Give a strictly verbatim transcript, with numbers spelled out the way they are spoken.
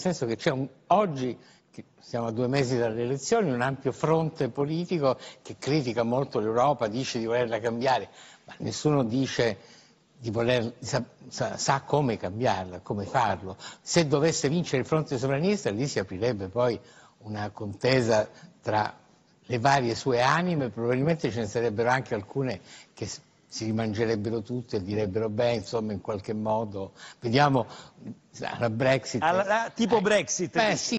senso che c'è un, oggi, che siamo a due mesi dalle elezioni, un ampio fronte politico che critica molto l'Europa, dice di volerla cambiare, ma nessuno dice di voler, sa, sa, sa come cambiarla, come farlo. Se dovesse vincere il fronte sovranista, lì si aprirebbe poi una contesa tra le varie sue anime, probabilmente ce ne sarebbero anche alcune che si rimangerebbero tutte e direbbero beh, insomma, in qualche modo, vediamo la Brexit. Alla, tipo eh, Brexit. Beh, sì.